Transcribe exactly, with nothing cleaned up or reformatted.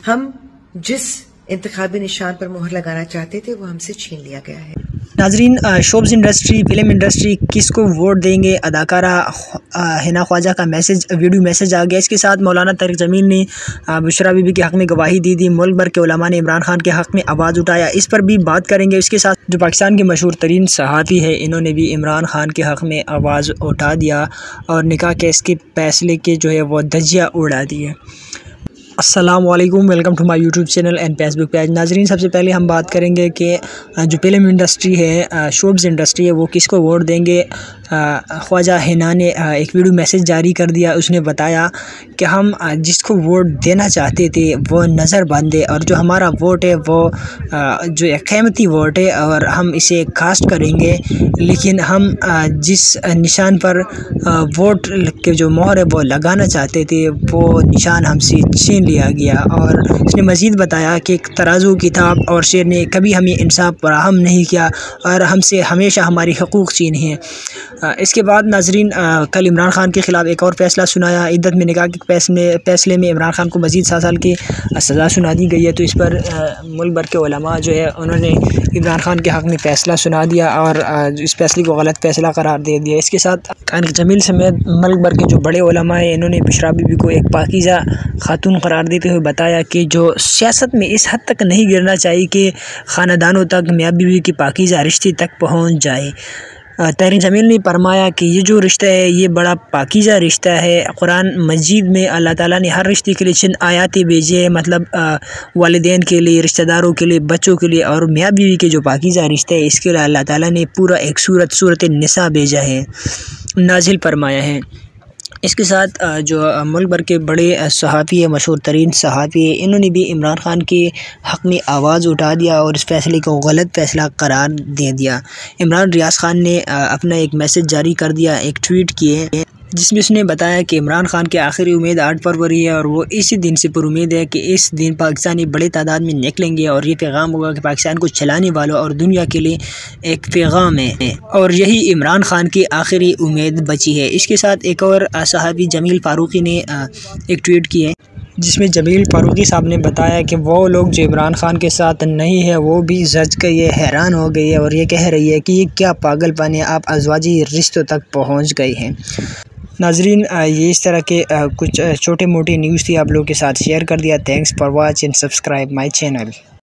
हम जिस इंतखाबी निशान पर मोहर लगाना चाहते थे वो हमसे छीन लिया गया है। नाजरीन, शोब्स इंडस्ट्री, फिल्म इंडस्ट्री किसको वोट देंगे? अदाकारा हिना ख्वाजा का मैसेज, वीडियो मैसेज आ गया। इसके साथ मौलाना तारिक जमील ने बुशरा बीबी के हक़ में गवाही दी थी। मुल्क भर के उलमा ने इमरान खान के हक़ में आवाज़ उठाया, इस पर भी बात करेंगे। इसके साथ जो पाकिस्तान के मशहूर तरीन सहाफ़ी है, इन्होंने भी इमरान खान के हक़ में आवाज़ उठा दिया और निकाह केस के फैसले के जो है वो धज्जियाँ उड़ा दी है। अस्सलाम वालेकुम, welcome to my YouTube channel and Facebook page. नाजरीन, सबसे पहले हम बात करेंगे कि जो फिल्म इंडस्ट्री है, शोब्स इंडस्ट्री है, वो किसको वोट देंगे। ख्वाजा हिना ने एक वीडियो मैसेज जारी कर दिया। उसने बताया कि हम जिसको वोट देना चाहते थे वो नज़र बंद है और जो हमारा वोट है वो जो एक कीमती वोट है और हम इसे कास्ट करेंगे, लेकिन हम जिस निशान पर वोट के जो मोहर है वो लगाना चाहते थे वो निशान हमसे छीन लिया गया। और उसने मज़ीद बताया कि तराजू, किताब और शेर ने कभी हमें इंसाफ फराहम नहीं किया और हमसे हमेशा हमारी हकूक़ छीने हैं। इसके बाद नाजरीन, कल इमरान खान के ख़िलाफ़ एक और फ़ैसला सुनाया। इद्दत में निकाह के फैसले फैसले में इमरान खान को मज़ीद सात साल की सज़ा सुना दी गई है। तो इस पर मुल्क भर के उलमा जो है उन्होंने इमरान खान के हक़ में फ़ैसला सुना दिया और इस फैसले को गलत फ़ैसला करार दे दिया। इसके साथ तारिक जमील समेत मुल्क भर के जो बड़े उलमा हैं, इन्होंने बुशरा बीबी को एक पाकीज़ा खातून करार देते हुए बताया कि जो सियासत में इस हद तक नहीं गिरना चाहिए कि ख़ानदानों तक, मियाँ बीवी की पाकीज़ा रिश्ते तक पहुँच जाए। तारिक जमील ने फरमाया कि ये जो रिश्ता है ये बड़ा पाकीज़ा रिश्ता है। कुरान मजीद में अल्लाह ताला ने हर रिश्ते के लिए चंद आयातें भेजी है, मतलब वालिदैन के लिए, रिश्तेदारों के लिए, बच्चों के लिए, और मियाँ बीवी के जो पाकीज़ा रिश्ता है इसके लिए अल्लाह ताला ने पूरा एक सूरत सूरत निसा भेजा है, नाजिल फरमाया है। इसके साथ जो मुल्क भर के बड़े सहाफ़ी है, मशहूर तरीन सहाफ़ी है, इन्होंने भी इमरान खान के हक़ में आवाज़ उठा दिया और इस फैसले को गलत फ़ैसला करार दे दिया। इमरान रियाज खान ने अपना एक मैसेज जारी कर दिया, एक ट्वीट किए, जिसमें उसने बताया कि इमरान खान की आखिरी उम्मीद आठ फरवरी है और वो इसी दिन से पुरुम्मीद है कि इस दिन पाकिस्तानी बड़े तादाद में निकलेंगे और ये पैगाम होगा कि पाकिस्तान को चलाने वालों और दुनिया के लिए एक पैगाम है और यही इमरान खान की आखिरी उम्मीद बची है। इसके साथ एक और सहाफ़ी जमील फ़ारूकी ने एक ट्वीट की है, जिसमें जमील फ़ारूकी साहब ने बताया कि वो लोग जो इमरान खान के साथ नहीं है वो भी जज के ये हैरान हो गई है और ये कह रही है कि ये क्या पागलपन है, आप अज़वाजी रिश्तों तक पहुँच गए हैं। नाजरीन, ये इस तरह के कुछ छोटे मोटे न्यूज़ थी, आप लोगों के साथ शेयर कर दिया। Thanks for watch and subscribe my channel.